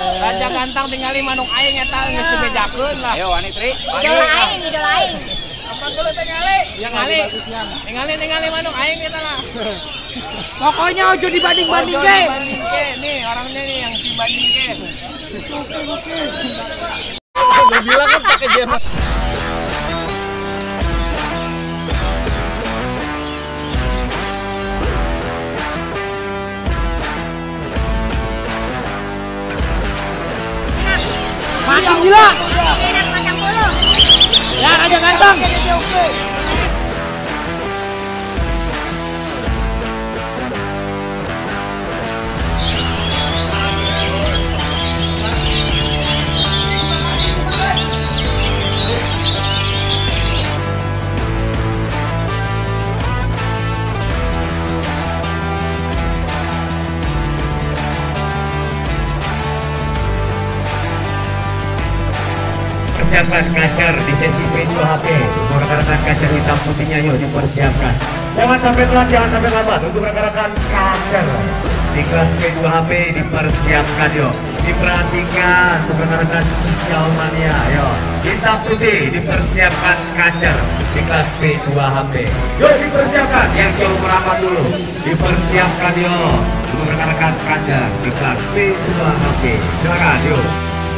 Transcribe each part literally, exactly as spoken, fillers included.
Raja Gantang tinggali manuk aing eta geus dibejakeun lah. Ayo Wani Tri. Idola aing, idola aing. Apa dulu tinggali? Yang ngali. Tinggali tinggali manuk aing eta lah. Pokoknya ojo dibanding-banding Ojo ke. dibanding ke. Nih orangnya nih yang dibanding ke. Udah bilang kan pakai jerman. Makin gila. Enak pasang bulu. Ya Raja Gantang. Persiapkan kacer di sesi P dua H P untuk rekan-rekan kacer hitam putihnya, yuk dipersiapkan. Jangan sampai telat, jangan sampai lambat untuk rekan-rekan kacer di kelas P dua H P dipersiapkan, yuk diperhatikan untuk rekan-rekan hijau mania, yuk hitam putih dipersiapkan kacer di kelas P dua H P, yuk dipersiapkan yang jauh merapat dulu dipersiapkan, yuk untuk rekan-rekan kacer di kelas P dua H P. Silakan yuk.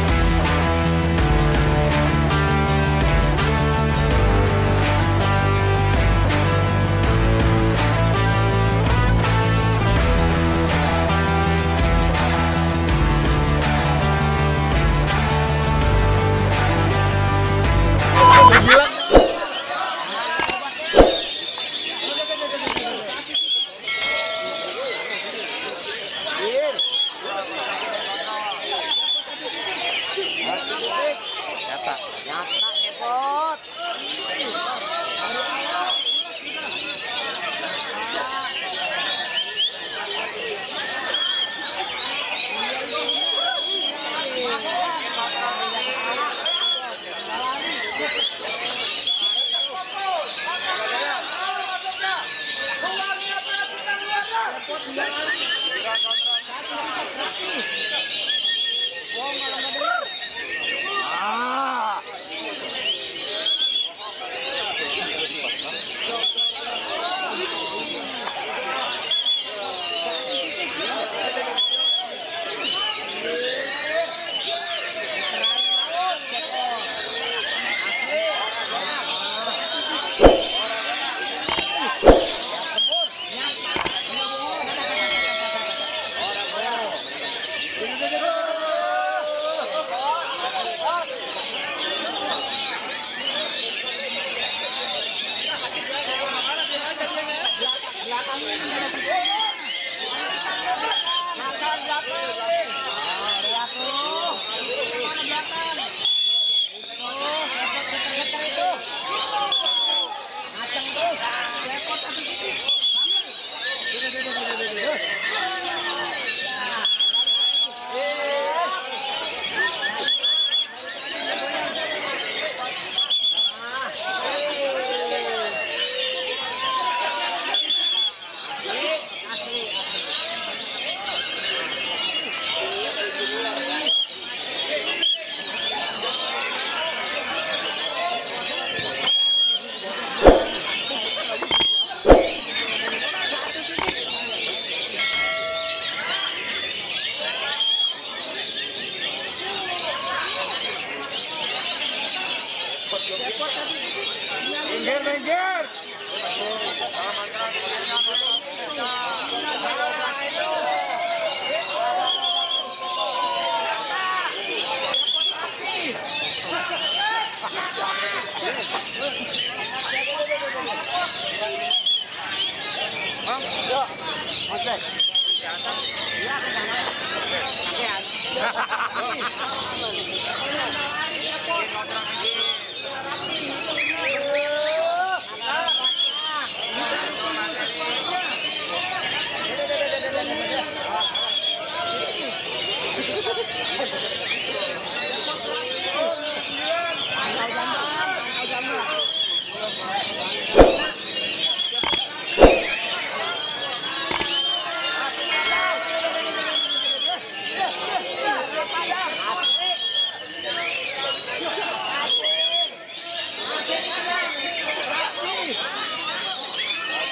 Minggir, minggir.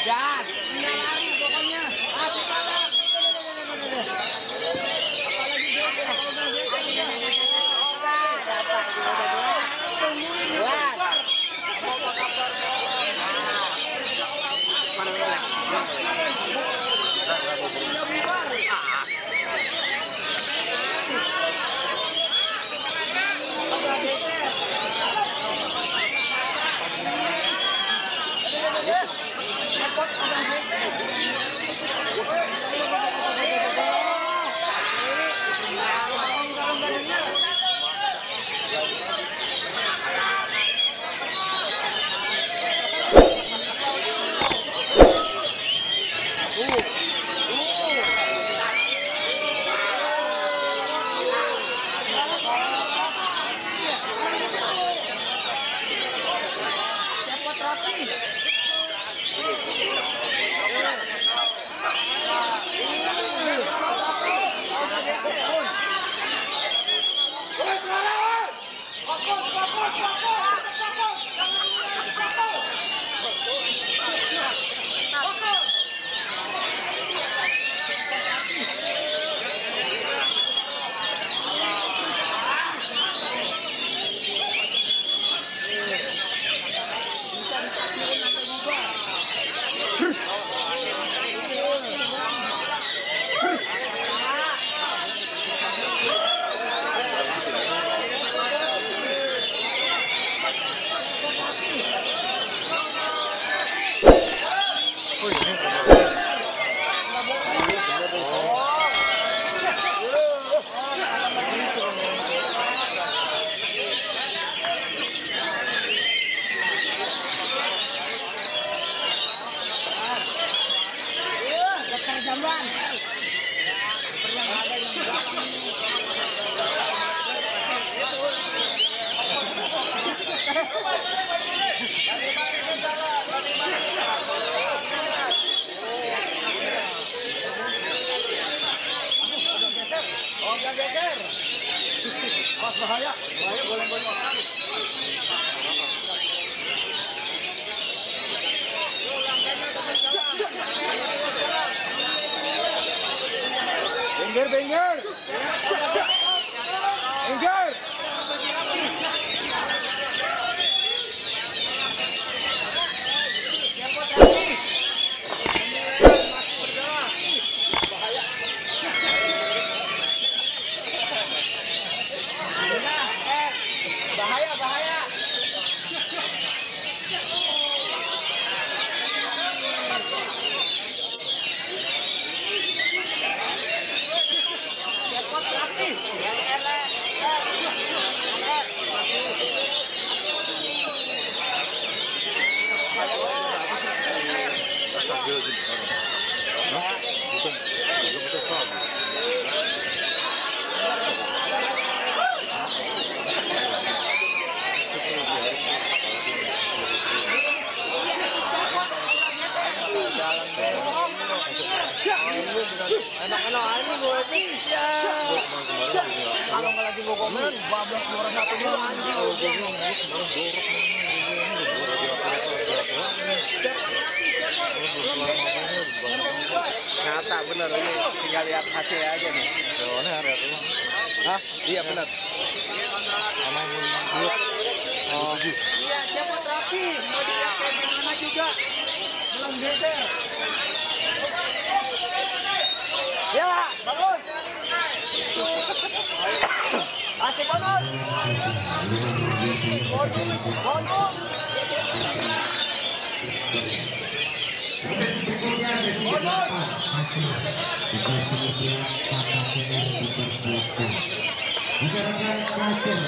Dan nggak lari pokoknya. Asik kalah. Apalagi dia bahaya, bahaya boleh-boleh. Bengger, bengger. Bengger. bahaya bahaya. Enak-enak ini gue bisa. Kalau nggak lagi gue komen, babak juara satu dulu anjing. Nyata bener ini, tinggal lihat hasil aja nih. Soalnya hari itu. Hah? Iya benar. Sama dulu. Oh, iya, siapa rapi? Mau dilihat kayak gimana juga. Belum geser. Ya, bagus. Asik banget. Bonus, bonus. Bonus.